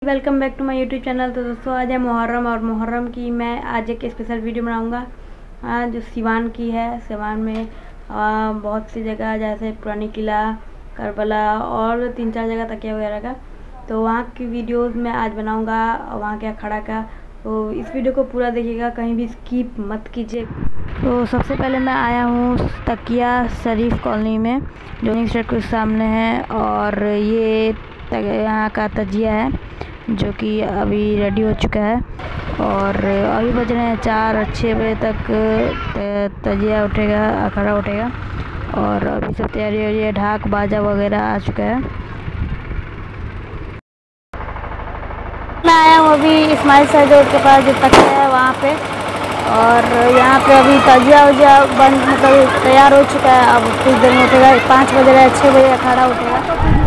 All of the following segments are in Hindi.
Welcome back to my YouTube channel. तो दोस्तों आज है मुहर्रम और मुहर्रम की मैं आज एक स्पेशल वीडियो बनाऊंगा जो सिवान की है। सिवान में बहुत सी जगह जैसे पुरानी किला, करबला और 3-4 जगह तकिया वगैरह का, तो वहाँ की वीडियोस मैं आज बनाऊंगा, वहाँ के अखाड़ा का। तो इस वीडियो को पूरा देखिएगा, कहीं भी स्किप मत कीजिए। तो सबसे पहले मैं आया हूँ तकिया शरीफ कॉलोनी में, जो रिंग स्ट्रीट के सामने है। और ये यहाँ का तजिया है जो कि अभी रेडी हो चुका है और अभी बज रहे हैं 4-6 बजे तक तजिया उठेगा, अखाड़ा उठेगा। और अभी सब तैयारी हो रही है, ढाक बाजा वगैरह आ चुका है। मैं आया हूँ अभी इस्माइल शाह रोड के पास जो तकिया है वहाँ पे, और यहाँ पे अभी तजिया वजिया बन मतलब तैयार हो चुका है। अब कुछ देर में उठेगा, 5 बज रहे हैं, 6 बजे अखाड़ा उठेगा।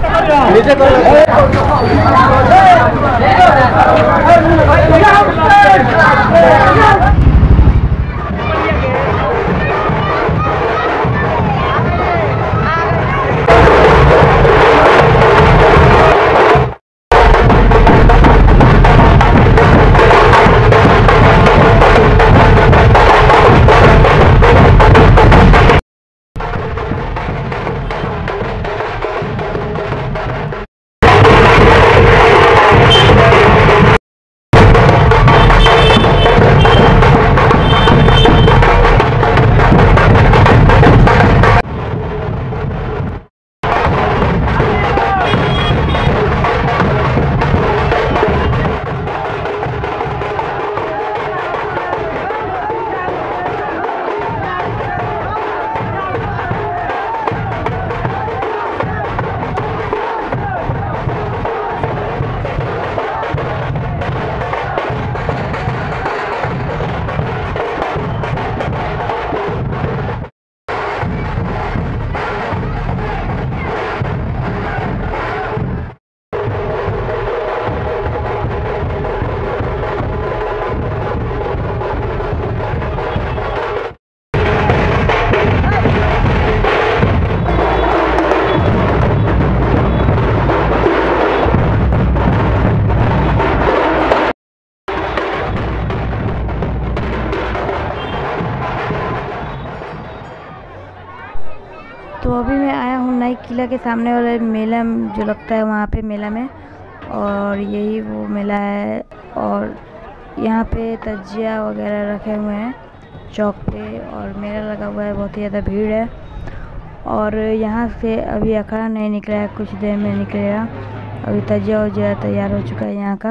तो अभी मैं आया हूँ नई किला के सामने वाले मेला जो लगता है वहाँ पे मेला में, और यही वो मेला है। और यहाँ पे तजिया वगैरह रखे हुए हैं चौक पे, और मेला लगा हुआ है, बहुत ही ज़्यादा भीड़ है। और यहाँ से अभी अखाड़ा नहीं निकला है, कुछ देर में निकलेगा। अभी तजिया वजिया तैयार हो चुका है यहाँ का।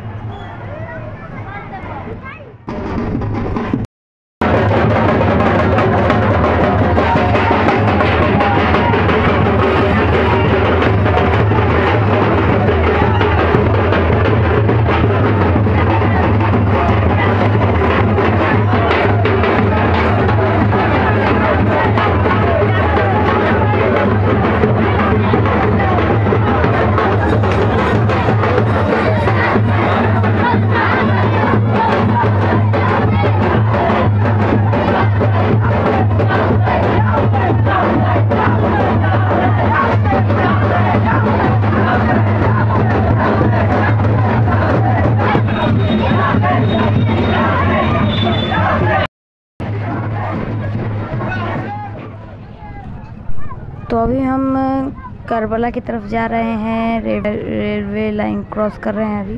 तो अभी हम करबला की तरफ जा रहे हैं, रेलवे लाइन क्रॉस कर रहे हैं अभी।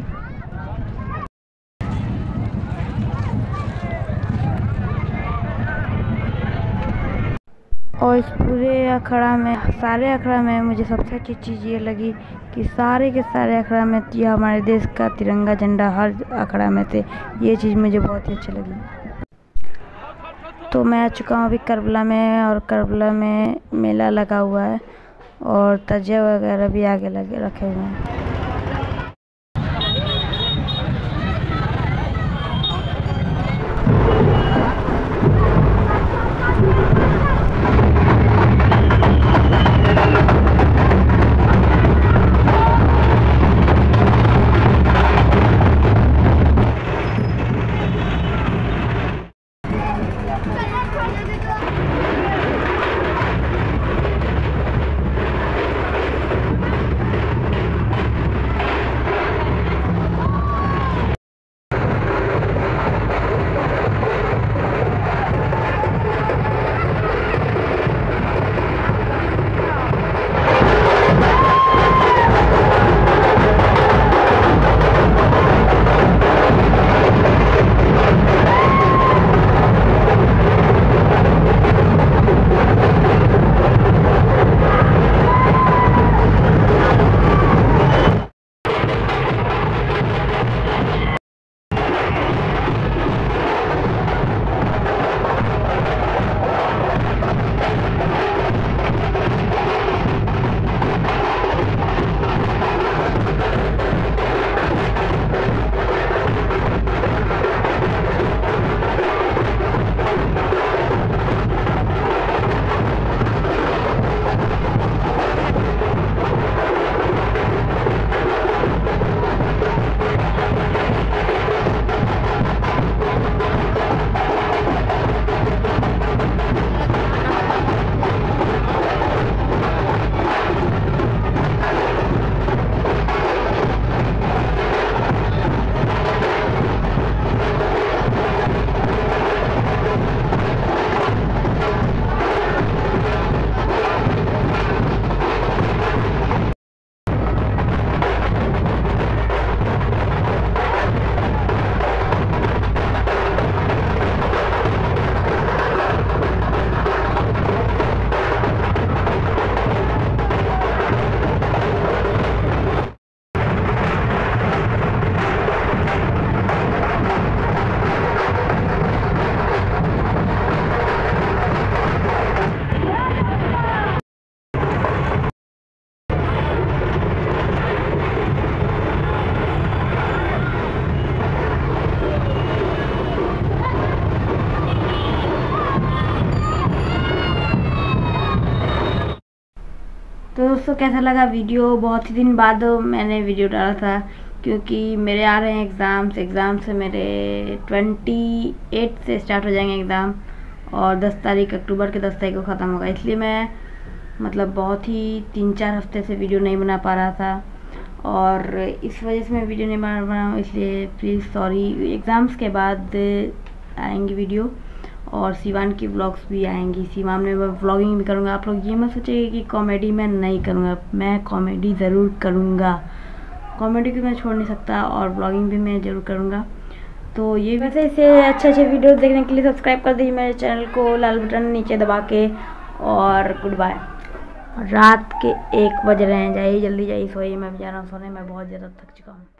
और इस पूरे अखाड़ा में, सारे अखाड़ा में मुझे सबसे अच्छी चीज़ ये लगी कि सारे के सारे अखाड़ा में यह हमारे देश का तिरंगा झंडा हर अखाड़ा में थे। ये चीज़ मुझे बहुत ही अच्छी लगी। तो मैं आ चुका हूँ अभी करबला में, और करबला में मेला लगा हुआ है और तजिया वगैरह भी आगे लगे रखे हुए हैं। दोस्तों कैसा लगा वीडियो। बहुत ही दिन बाद मैंने वीडियो डाला था क्योंकि मेरे आ रहे हैं एग्ज़ाम से मेरे 28 से स्टार्ट हो जाएंगे एग्ज़ाम और 10 तारीख अक्टूबर के 10 तारीख को ख़त्म होगा। इसलिए मैं मतलब बहुत ही 3-4 हफ्ते से वीडियो नहीं बना पा रहा था और इस वजह से मैं वीडियो नहीं बना रहा हूँ, इसलिए प्लीज़ सॉरी। एग्ज़ाम्स के बाद आएंगी वीडियो और सिवान की व्लॉग्स भी आएंगी। सिवान में मैं व्लॉगिंग भी करूँगा। आप लोग ये मत सोचिए कि कॉमेडी मैं नहीं करूँगा, मैं कॉमेडी ज़रूर करूँगा। कॉमेडी को मैं छोड़ नहीं सकता और व्लॉगिंग भी मैं ज़रूर करूँगा। तो ये वैसे इसे अच्छे वीडियो देखने के लिए सब्सक्राइब कर दीजिए मेरे चैनल को, लाल बटन नीचे दबा के। और गुड बाय। रात के 1 बज रहे हैं, जाइए जल्दी जाइए सोइए। मैं भी जा रहा हूँ सोने, मैं बहुत ज़्यादा थक चुका हूँ।